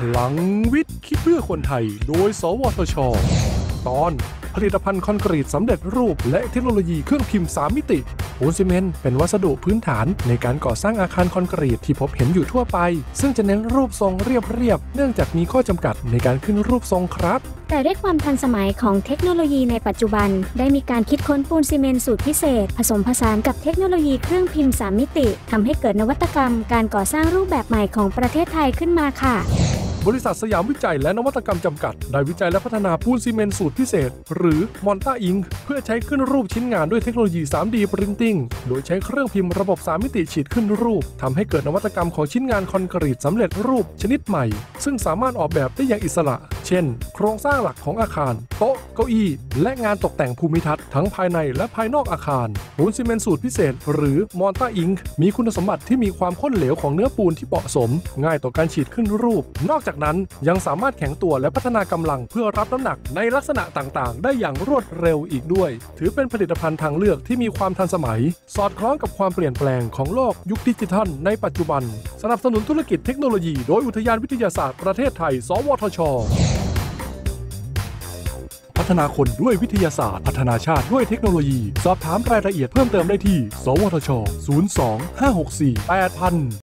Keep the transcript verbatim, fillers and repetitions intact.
ลังวิทย์คิดเพื่อคนไทยโดยสวทช.ตอนผลิตภัณฑ์คอนกรีตสำเร็จรูปและเทคโนโลยีเครื่องพิมพ์สามมิติปูนซีเมนต์เป็นวัสดุพื้นฐานในการก่อสร้างอาคารคอนกรีตที่พบเห็นอยู่ทั่วไปซึ่งจะเน้นรูปทรงเรียบๆเนื่องจากมีข้อจำกัดในการขึ้นรูปทรงครับแต่ด้วยความทันสมัยของเทคโนโลยีในปัจจุบันได้มีการคิดค้นปูนซีเมนต์สูตรพิเศษผสมผสานกับเทคโนโลยีเครื่องพิมพ์สามมิติทำให้เกิดนวัตกรรมการก่อสร้างรูปแบบใหม่ของประเทศไทยขึ้นมาค่ะบริษัทสยามวิจัยและนวัตกรรมจำกัดได้วิจัยและพัฒนาปูนซีเมนต์สูตรพิเศษหรือมอนต้าอิงเพื่อใช้ขึ้นรูปชิ้นงานด้วยเทคโนโลยี ทรี ดี Printing โดยใช้เครื่องพิมพ์ระบบสามมิติฉีดขึ้นรูปทำให้เกิดนวัตกรรมของชิ้นงานคอนกรีตสำเร็จรูปชนิดใหม่ซึ่งสามารถออกแบบได้อย่างอิสระเช่นโครงสร้างหลักของอาคารโต๊ะเก้าอี้และงานตกแต่งภูมิทัศน์ทั้งภายในและภายนอกอาคารปูนซีเมนต์สูตรพิเศษหรือมอนต้าอิงมีคุณสมบัติที่มีความข้นเหลวของเนื้อปูนที่เหมาะสมง่ายต่อการฉีดขึ้นรูปนอกจากนั้นยังสามารถแข็งตัวและพัฒนากำลังเพื่อรับน้ำหนักในลักษณะต่างๆได้อย่างรวดเร็วอีกด้วยถือเป็นผลิตภัณฑ์ทางเลือกที่มีความทันสมัยสอดคล้องกับความเปลี่ยนแปลงของโลกยุคดิจิทัลในปัจจุบันสนับสนุนธุรกิจเทคโนโลยีโดยอุทยานวิทยาศาสตร์ประเทศไทยสวทช.พัฒนาคนด้วยวิทยาศาสตร์พัฒนาชาติด้วยเทคโนโลยีสอบถามรายละเอียดเพิ่มเติมได้ที่สวทช ศูนย์ สอง ห้า หก สี่ แปด ศูนย์ ศูนย์